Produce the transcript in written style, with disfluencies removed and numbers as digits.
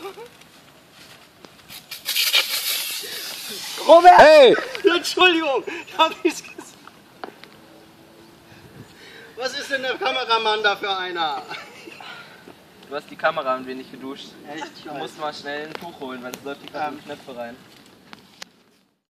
Robert! Hey! Entschuldigung, ich hab nichts gesagt. Was ist denn der Kameramann da für einer? Du hast die Kamera ein wenig geduscht. Echt? Du musst mal schnell ein Tuch holen, weil es läuft die kaputten Knöpfe rein.